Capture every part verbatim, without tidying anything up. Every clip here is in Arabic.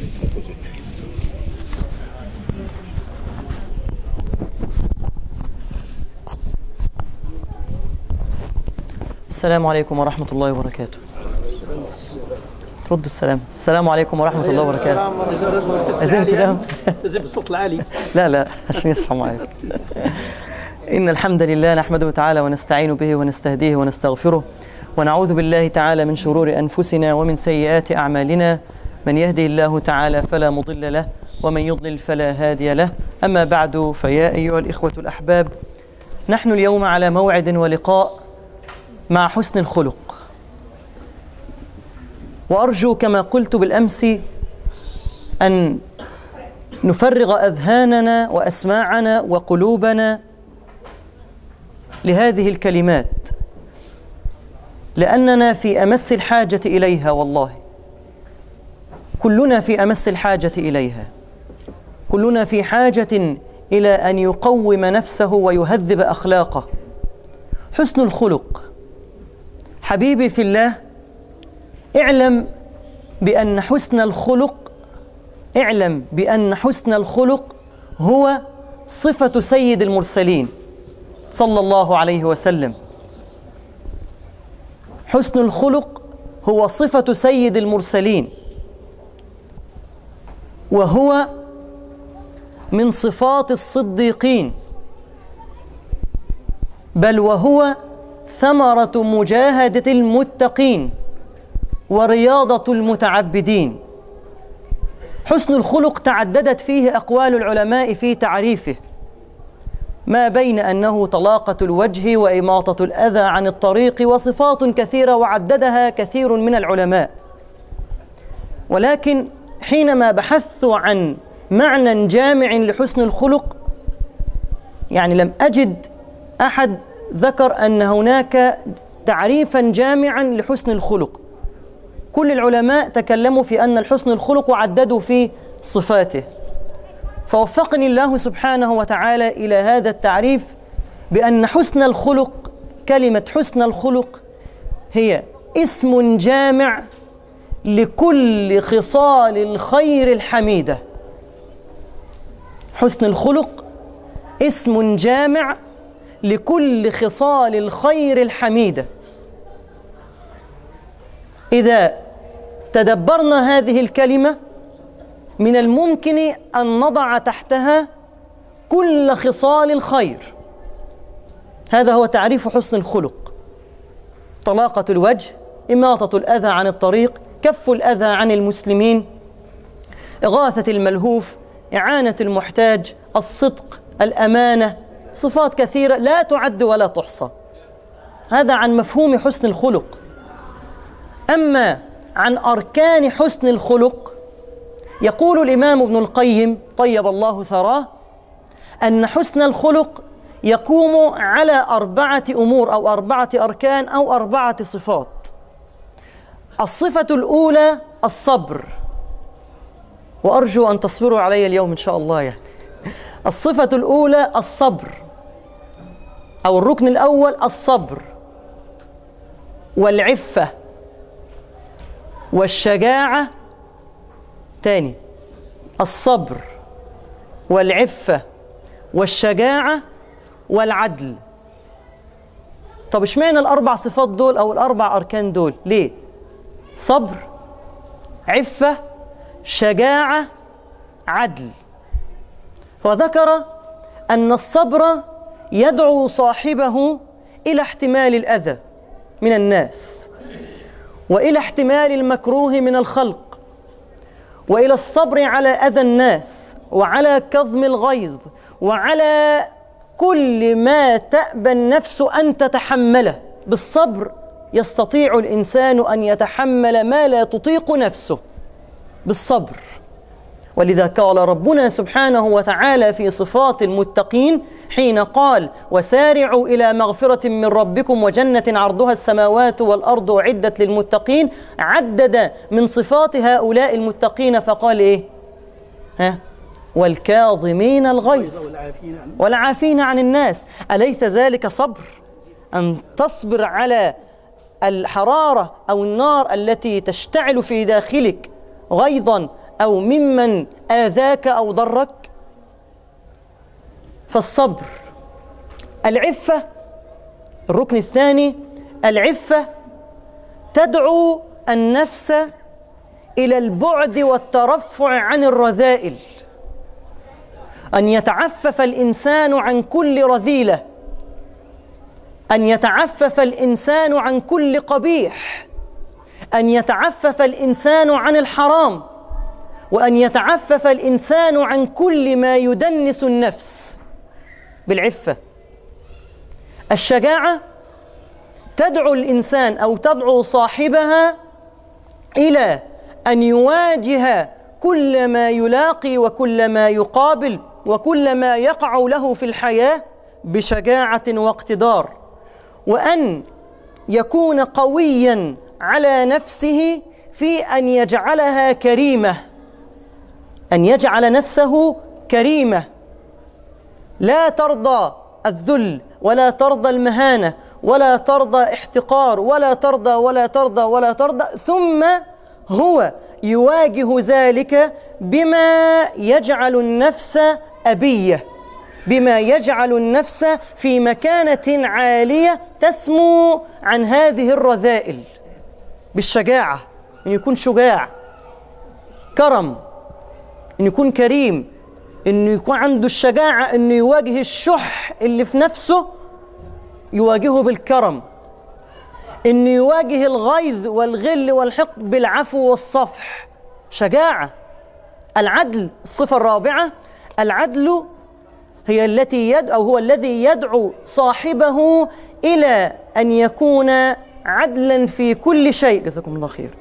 السلام عليكم ورحمة الله وبركاته. ردوا السلام. السلام عليكم ورحمة الله وبركاته. أذنت لهم؟ لازم بالصوت العالي. لا لا عشان يصحوا معاك. إن الحمد لله نحمده تعالى ونستعين به ونستهديه ونستغفره ونعوذ بالله تعالى من شرور أنفسنا ومن سيئات أعمالنا، من يهدي الله تعالى فلا مضل له ومن يضلل فلا هادي له. أما بعد، فيا أيها الإخوة الأحباب، نحن اليوم على موعد ولقاء مع حسن الخلق، وأرجو كما قلت بالأمس أن نفرغ أذهاننا وأسماعنا وقلوبنا لهذه الكلمات، لأننا في أمس الحاجة إليها. والله كلنا في أمس الحاجة إليها، كلنا في حاجة إلى أن يقوم نفسه ويهذب أخلاقه. حسن الخلق حبيبي في الله، اعلم بأن حسن الخلق اعلم بأن حسن الخلق هو صفة سيد المرسلين صلى الله عليه وسلم. حسن الخلق هو صفة سيد المرسلين، وهو من صفات الصديقين، بل وهو ثمرة مجاهدة المتقين ورياضة المتعبدين. حسن الخلق تعددت فيه أقوال العلماء في تعريفه، ما بين أنه طلاقة الوجه وإماطة الأذى عن الطريق وصفات كثيرة وعددها كثير من العلماء. ولكن حينما بحثت عن معنى جامع لحسن الخلق، يعني لم أجد أحد ذكر أن هناك تعريفا جامعا لحسن الخلق. كل العلماء تكلموا في أن الحسن الخلق وعددوا في صفاته، فوفقني الله سبحانه وتعالى إلى هذا التعريف بأن حسن الخلق، كلمة حسن الخلق هي اسم جامع لكل خصال الخير الحميدة. حسن الخلق اسم جامع لكل خصال الخير الحميدة. إذا تدبرنا هذه الكلمة، من الممكن أن نضع تحتها كل خصال الخير. هذا هو تعريف حسن الخلق: طلاقة الوجه، إماطة الأذى عن الطريق، كف الأذى عن المسلمين، إغاثة الملهوف، إعانة المحتاج، الصدق، الأمانة، صفات كثيرة لا تعد ولا تحصى. هذا عن مفهوم حسن الخلق. أما عن أركان حسن الخلق، يقول الإمام ابن القيم طيب الله ثراه أن حسن الخلق يقوم على أربعة أمور أو أربعة أركان أو أربعة صفات. الصفة الأولى الصبر، وأرجو أن تصبروا علي اليوم إن شاء الله. يعني الصفة الأولى الصبر، أو الركن الأول الصبر والعفة والشجاعة. تاني، الصبر والعفة والشجاعة والعدل. طب اشمعنى الأربع صفات دول أو الأربع أركان دول؟ ليه؟ صبر، عفة، شجاعة، عدل. وذكر أن الصبر يدعو صاحبه إلى احتمال الأذى من الناس، وإلى احتمال المكروه من الخلق، وإلى الصبر على أذى الناس، وعلى كظم الغيظ، وعلى كل ما تأبى النفس أن تتحمله. بالصبر يستطيع الإنسان أن يتحمل ما لا تطيق نفسه بالصبر. ولذا قال ربنا سبحانه وتعالى في صفات المتقين حين قال: وسارعوا إلى مغفرة من ربكم وجنة عرضها السماوات والأرض أعدت للمتقين. عدد من صفات هؤلاء المتقين فقال إيه؟ ها؟ والكاظمين الغيظ والعافين عن الناس. أليس ذلك صبر؟ أن تصبر على الحرارة أو النار التي تشتعل في داخلك غيظا أو ممن آذاك أو ضرك؟ فالصبر. العفة، الركن الثاني، العفة تدعو النفس إلى البعد والترفع عن الرذائل، أن يتعفف الإنسان عن كل رذيلة، أن يتعفف الإنسان عن كل قبيح، أن يتعفف الإنسان عن الحرام، وأن يتعفف الإنسان عن كل ما يدنس النفس بالعفة. الشجاعة تدعو الإنسان أو تدعو صاحبها إلى أن يواجه كل ما يلاقي وكل ما يقابل وكل ما يقع له في الحياة بشجاعة واقتدار، وأن يكون قوياً على نفسه في أن يجعلها كريمة، أن يجعل نفسه كريمة، لا ترضى الذل ولا ترضى المهانة ولا ترضى احتقار ولا ترضى ولا ترضى ولا ترضى، ثم هو يواجه ذلك بما يجعل النفس أبية، بما يجعل النفس في مكانة عالية تسمو عن هذه الرذائل، بالشجاعة، أن يكون شجاع، كرم، أن يكون كريم، أن يكون عنده الشجاعة أنه يواجه الشح اللي في نفسه يواجهه بالكرم، أن يواجه الغيظ والغل والحقد بالعفو والصفح، شجاعة. العدل، الصفة الرابعة، العدل هي التي يد أو هو الذي يدعو صاحبه إلى أن يكون عدلا في كل شيء. جزاكم الله خير.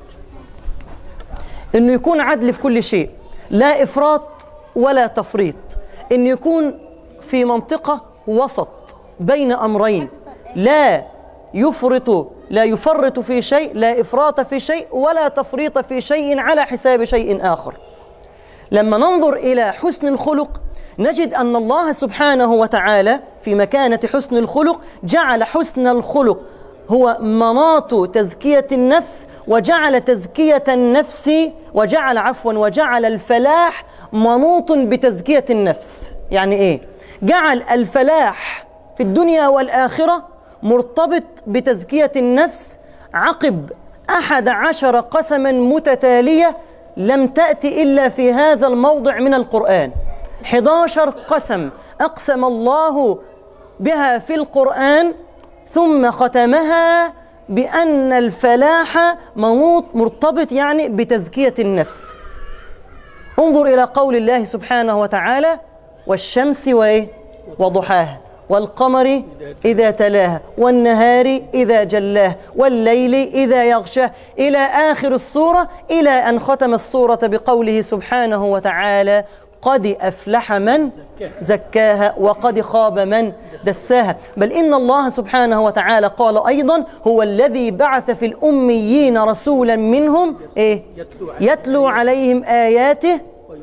أنه يكون عدل في كل شيء، لا إفراط ولا تفريط، أن يكون في منطقة وسط بين أمرين، لا يفرط لا يفرط في شيء، لا إفراط في شيء ولا تفريط في شيء على حساب شيء آخر. لما ننظر إلى حسن الخلق نجد أن الله سبحانه وتعالى في مكانة حسن الخلق جعل حسن الخلق هو مناط تزكية النفس، وجعل تزكية النفس وجعل عفوا وجعل الفلاح منوط بتزكية النفس. يعني إيه؟ جعل الفلاح في الدنيا والآخرة مرتبط بتزكية النفس عقب أحد عشر قسما متتالية لم تأتي إلا في هذا الموضع من القرآن. أحد عشر قسم أقسم الله بها في القرآن، ثم ختمها بأن الفلاح منوط مرتبط يعني بتزكية النفس. انظر إلى قول الله سبحانه وتعالى: والشمس وإيه؟ وضحاها، والقمر إذا تلاها، والنهار إذا جلاها، والليل إذا يغشاه، إلى آخر السورة، إلى أن ختم السورة بقوله سبحانه وتعالى: قد أفلح من زكاها وقد خاب من دساها. بل إن الله سبحانه وتعالى قال أيضا: هو الذي بعث في الأميين رسولا منهم إيه؟ يتلو عليهم آياته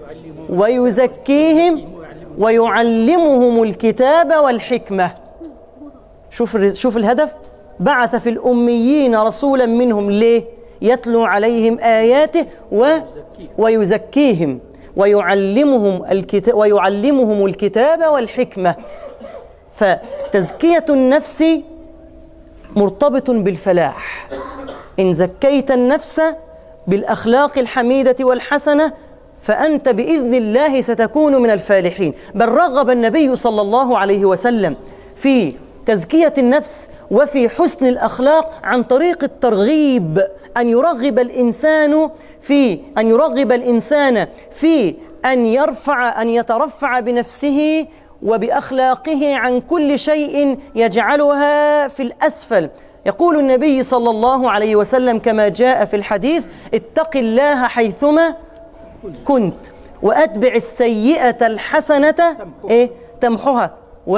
ويزكيهم ويعلمهم الكتاب والحكمة. شوف شوف الهدف، بعث في الأميين رسولا منهم، ليه؟ يتلو عليهم آياته ويزكيهم ويعلمهم الكتاب ويعلمهم الكتاب والحكمة. فتزكية النفس مرتبط بالفلاح. إن زكيت النفس بالأخلاق الحميدة والحسنة فأنت بإذن الله ستكون من الفالحين. بل رغب النبي صلى الله عليه وسلم في تزكية النفس وفي حسن الأخلاق عن طريق الترغيب، أن يرغب الإنسان في أن يرغب الإنسان في أن يرفع أن يترفع بنفسه وبأخلاقه عن كل شيء يجعلها في الأسفل. يقول النبي صلى الله عليه وسلم كما جاء في الحديث: اتق الله حيثما كنت وأتبع السيئة الحسنة إيه؟ تمحها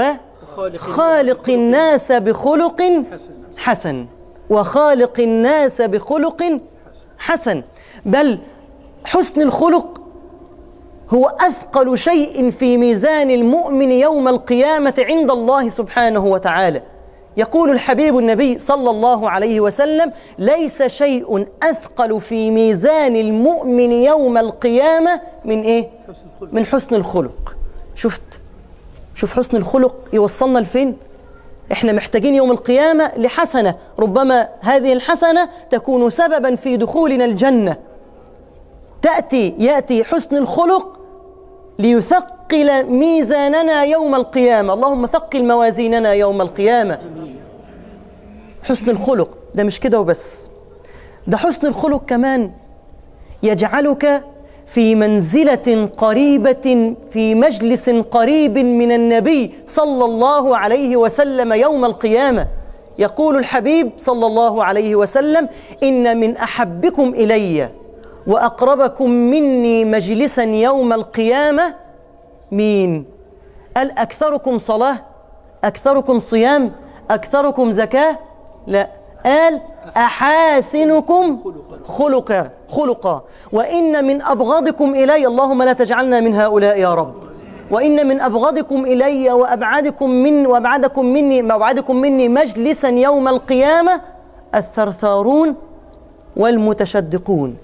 وخالق الناس بخلق حسن وخالق الناس بخلق حسن. بل حسن الخلق هو أثقل شيء في ميزان المؤمن يوم القيامة عند الله سبحانه وتعالى. يقول الحبيب النبي صلى الله عليه وسلم: ليس شيء أثقل في ميزان المؤمن يوم القيامة من إيه؟ من حسن الخلق. شفت؟ شوف حسن الخلق يوصلنا لفين؟ إحنا محتاجين يوم القيامة لحسنة، ربما هذه الحسنة تكون سببا في دخولنا الجنة. تأتي يأتي حسن الخلق ليثقل ميزاننا يوم القيامة. اللهم ثقل موازيننا يوم القيامة. حسن الخلق ده مش كده وبس، ده حسن الخلق كمان يجعلك في منزلة قريبة، في مجلس قريب من النبي صلى الله عليه وسلم يوم القيامة. يقول الحبيب صلى الله عليه وسلم: إن من أحبكم إلي وأقربكم مني مجلسا يوم القيامة مين؟ قال: أكثركم صلاة، أكثركم صيام، أكثركم زكاة؟ لا، قال: أحاسنكم خلقا خلقا. وإن من أبغضكم إلي، اللهم لا تجعلنا من هؤلاء يا رب، وإن من أبغضكم إلي وأبعدكم من وأبعدكم مني وأبعدكم مني مجلسا يوم القيامة الثرثارون والمتشدقون.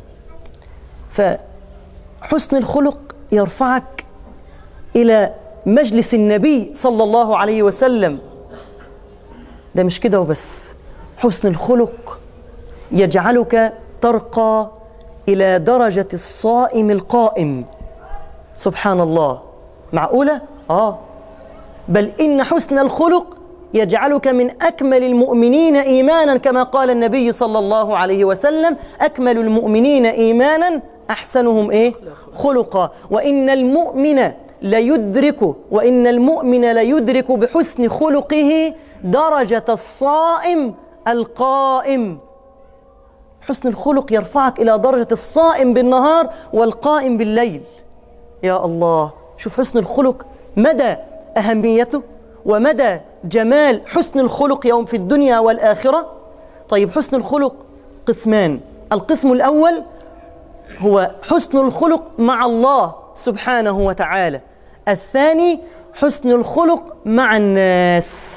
فحسن الخلق يرفعك إلى مجلس النبي صلى الله عليه وسلم. ده مش كده وبس، حسن الخلق يجعلك ترقى إلى درجة الصائم القائم. سبحان الله، معقولة؟ آه بل إن حسن الخلق يجعلك من أكمل المؤمنين إيمانا، كما قال النبي صلى الله عليه وسلم: أكمل المؤمنين إيمانا أحسنهم إيه؟ خلقا. وإن المؤمن ليدرك وإن المؤمن ليدرك بحسن خلقه درجة الصائم القائم. حسن الخلق يرفعك إلى درجة الصائم بالنهار والقائم بالليل. يا الله، شوف حسن الخلق مدى أهميته ومدى جمال حسن الخلق يوم في الدنيا والآخرة. طيب، حسن الخلق قسمان. القسم الأول هو حسن الخلق مع الله سبحانه وتعالى. الثاني حسن الخلق مع الناس،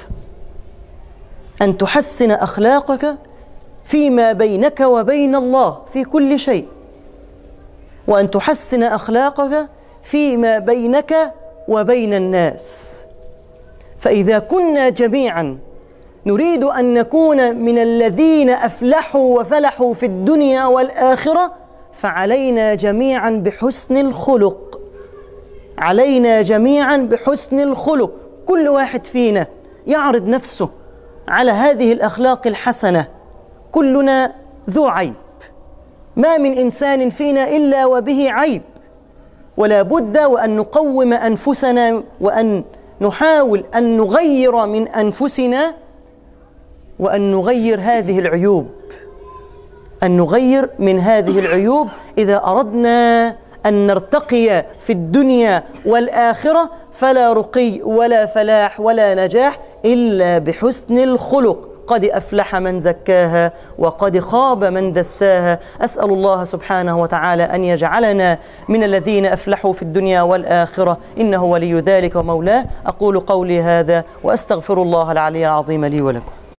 أن تحسن أخلاقك فيما بينك وبين الله في كل شيء، وأن تحسن أخلاقك فيما بينك وبين الناس. فإذا كنا جميعا نريد أن نكون من الذين أفلحوا وفلحوا في الدنيا والآخرة، فعلينا جميعا بحسن الخلق. علينا جميعا بحسن الخلق. كل واحد فينا يعرض نفسه على هذه الأخلاق الحسنة. كلنا ذو عيب، ما من إنسان فينا إلا وبه عيب، ولا بد وأن نقوم أنفسنا وأن نحاول أن نغير من أنفسنا وأن نغير هذه العيوب، أن نغير من هذه العيوب إذا أردنا أن نرتقي في الدنيا والآخرة. فلا رقي ولا فلاح ولا نجاح إلا بحسن الخلق. قد أفلح من زكاها وقد خاب من دساها. أسأل الله سبحانه وتعالى أن يجعلنا من الذين أفلحوا في الدنيا والآخرة، إنه ولي ذلك ومولاه. أقول قولي هذا وأستغفر الله العلي العظيم لي ولكم.